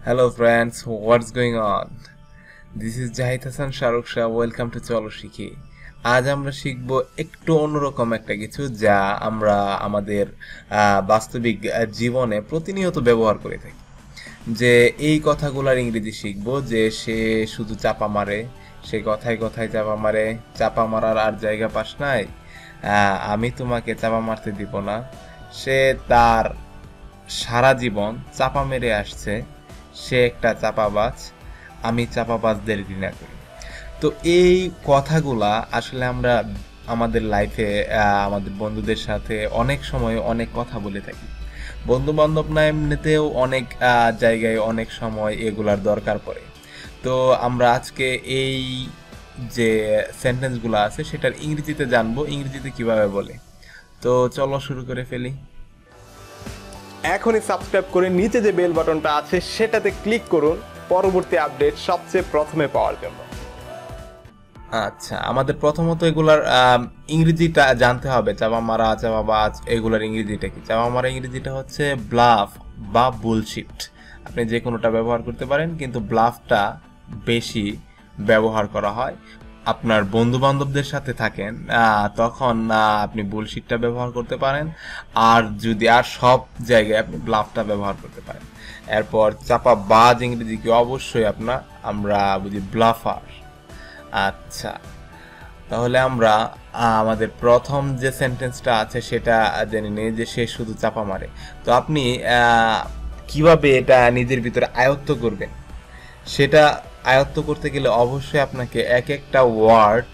Hello friends, what's going on? This is Jahid Hassan Shahrukh Shah. Welcome to চলো শিখি। আজ আমরা শিখব একটু অন্যরকম একটা কিছু যা আমরা আমাদের বাস্তবিক জীবনে প্রতিনিয়ত ব্যবহার করে থাকি। যে এই কথাগুলোর ইংরেজি শিখব যে সে শুধু চাপা মারে, সে কথায় কথায় চাপা মারে, চাপা মারার আর জায়গা পাস নাই, আমি তোমাকে চাপা মারতে দিব না, সে তার সারা জীবন চাপা মেরে আসছে, সে একটা চাপাবাজ, আমি চাপাবাজদের ঘৃণা করি। তো এই কথাগুলা আসলে আমরা আমাদের লাইফে আমাদের বন্ধুদের সাথে অনেক সময় অনেক কথা বলে থাকি। বন্ধু বান্ধব না এমনিতেও অনেক জায়গায় অনেক সময় এগুলার দরকার পড়ে। তো আমরা আজকে এই যে সেন্টেন্সগুলো আছে সেটার ইংরেজিতে জানবো, ইংরেজিতে কিভাবে বলে। তো চলো শুরু করে ফেলি। এখনই সাবস্ক্রাইব করে নিচে যে বেল বাটনটা আছে সেটাতে ক্লিক করুন পরবর্তী আপডেট সবচেয়ে প্রথমে পাওয়ার জন্য। আচ্ছা, আমাদের প্রথমত এগুলার ইংরেজিটা জানতে হবে। চাপা মারা, চাপাবাজ, এগুলার ইংরেজিটা কি? চাপা মারা ইংরেজিটা হচ্ছে ব্লাফ বা বুলশিট। আপনি যে কোনোটা ব্যবহার করতে পারেন, কিন্তু ব্লাফটা বেশি ব্যবহার করা হয়। আপনার বন্ধু বান্ধবদের সাথে থাকেন তখন আপনি বুলশিটটা ব্যবহার করতে পারেন, আর যদি আর সব জায়গায় আপনি ব্লাফটা ব্যবহার করতে পারেন। এরপর চাপাবাজ ইংরেজি কি? অবশ্যই আমরা বুঝি ব্লাফার। আচ্ছা, তাহলে আমরা আমাদের প্রথম যে সেন্টেন্সটা আছে সেটা জেনে নিই যে সে শুধু চাপা মারে। তো আপনি কিভাবে এটা নিজের ভিতরে আয়ত্ত করবেন, সেটা আয়ত্ত করতে গেলে অবশ্যই আপনাকে এক একটা ওয়ার্ড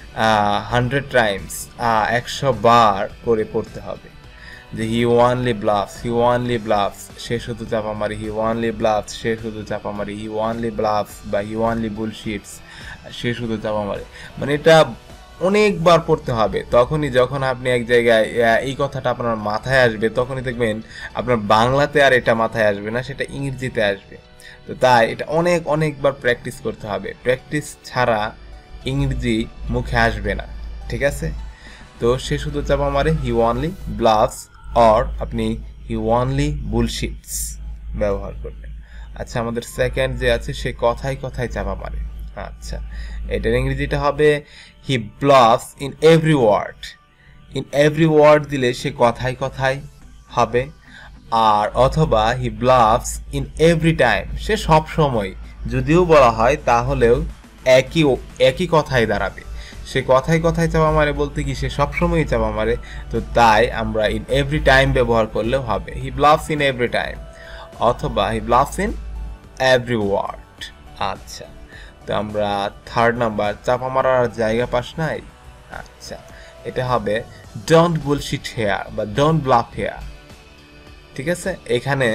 100 টাইমস 100 বার করে পড়তে হবে। যে হি ওয়ানলি ব্লাফস, হি ওয়ানলি ব্লাফস, সে শুধু চাপা মারে, হি ওয়ানলি ব্লাফস, সে শুধু চাপা মারে, হি ওয়ানলি ব্লাফস বা হি ওয়ানলি বুলশিটস, সে শুধু চাপা মারে। মানে এটা অনেকবার পড়তে হবে। তখনই যখন আপনি এক জায়গায় এই কথাটা আপনার মাথায় আসবে, তখনই দেখবেন আপনার বাংলাতে আর এটা মাথায় আসবে না, সেটা ইংরেজিতে আসবে। তো তাই এটা অনেকবার প্র্যাকটিস করতে হবে। প্র্যাকটিস ছাড়া ইংরেজি মুখে আসবে না, ঠিক আছে? তো সে শুধু চাপা মারে, হি ওয়ানলি ব্লাফস, অর আপনি হি ওয়ানলি বুলশিটস ব্যবহার করবেন। আচ্ছা, আমাদের সেকেন্ড যে আছে সে কথায় কথায় চাপা মারে। আচ্ছা, এটার ইংরেজিটা হবে he bluffs in every word. In every word দিলে সে কথায় কথায় হবে, আর অথবা he bluffs in every time, সে সব সময় যদিও বলা হয় তাহলেও একই কথাই দাঁড়াবে। সে কথায় কথায় চাপা মারে বলতে কি সে সবসময়ই চাপা মারে, তো তাই আমরা ইন এভরি টাইম ব্যবহার করলেও হবে। He bluffs in every time অথবা he bluffs in every word. আচ্ছা, তো আমরা থার্ড নাম্বার, চাপা মারার জায়গা পাস নাই। আচ্ছা, এটা হবে ডোন্ট বুলশিট হেয়ার বা ডোন্ট ব্লাফ হেয়ার, ঠিক আছে? এখানে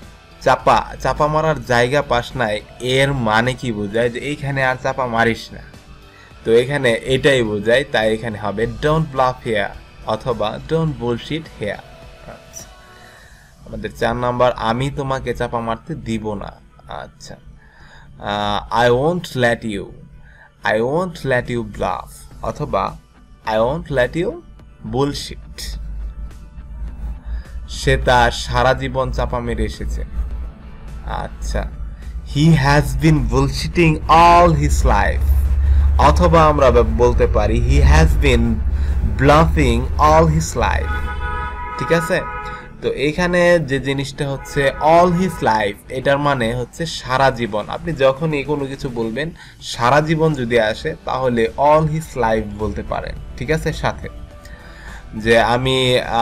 চাপা মারার জায়গা পাস নাই এর মানে কি বোঝায়? যে এইখানে আর চাপা মারিস না। তো এখানে এটাই বোঝায়, তাই এখানে হবে ডোন্ট ব্লাফ হেয়ার অথবা ডোন্ট বুলশিট হেয়ার। আচ্ছা, আমাদের 4 নাম্বার, আমি তোমাকে চাপা মারতে দিব না। আচ্ছা, I won't let you, I won't let you bluff অথবা I won't let you bullshit. সে তার সারা জীবন চাপা মেরে এসেছে। আচ্ছা, he has been bullshitting all his life অথবা আমরা বলতে পারি he has been bluffing all his life, ঠিক আছে? তো এখানে যে জিনিসটা হচ্ছে অল হিজ লাইফ, এটার মানে হচ্ছে সারা জীবন। আপনি যখনই কোনো কিছু বলবেন সারা জীবন যদি আসে তাহলে অল হিজ লাইফ বলতে পারেন, ঠিক আছে? সাথে যে আমি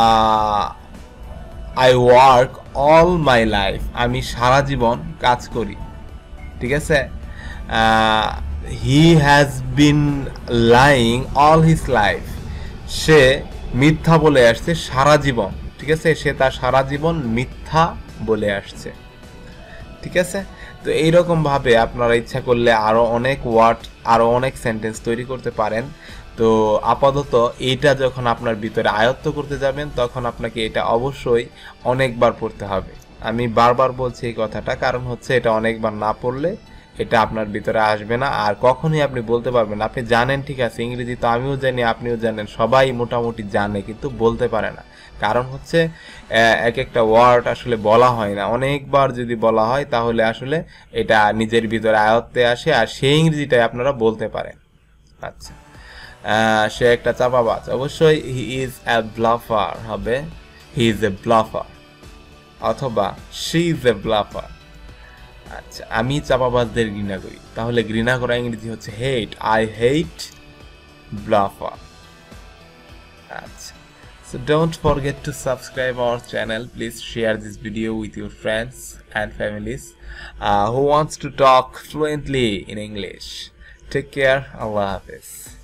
I work all my life, আমি সারা জীবন কাজ করি, ঠিক আছে? He has been lying all his life, সে মিথ্যা বলে আসছে সারা জীবন, ঠিক আছে? সে তার সারা জীবন মিথ্যা বলে আসছে, ঠিক আছে? তো এইরকম ভাবে আপনারা ইচ্ছা করলে আরো অনেক ওয়ার্ড, আরো অনেক সেন্টেন্স তৈরি করতে পারেন। তো আপাতত এইটা যখন আপনার ভিতরে আয়ত্ত করতে যাবেন তখন আপনাকে এটা অবশ্যই অনেকবার পড়তে হবে। আমি বারবার বলছি এই কথাটা, কারণ হচ্ছে এটা অনেকবার না পড়লে এটা আপনার ভিতরে আসবে না, আর কখনোই আপনি বলতে পারবেন না। আপনি জানেন ঠিক আছে, ইংরেজি তো আমিও জানি, আপনিও জানেন, সবাই মোটামুটি জানে, কিন্তু বলতে পারে না। কারণ হচ্ছে এক একটা ওয়ার্ড আসলে বলা হয় না। অনেকবার যদি বলা হয় তাহলে আসলে এটা নিজের ভিতরে আয়ত্তে আসে, আর সেই ইংরেজিটাই আপনারা বলতে পারেন। আচ্ছা, সে একটা চাপাবাজ, অবশ্যই হি ইজ এ ব্লাফার হবে, হি ইজ এ ব্লাফার, অথবা শি ইজ এ ব্লাফার। আচ্ছা, আমি চাপাবাজদের ঘৃণা করি, তাহলে ঘৃণা করা ইংরেজি হচ্ছে হেট, আই হেট ব্লাফার। আচ্ছা, so don't forget to subscribe our channel. Please share this video with your friends and families who wants to talk fluently in English. Take care. Allah Hafiz.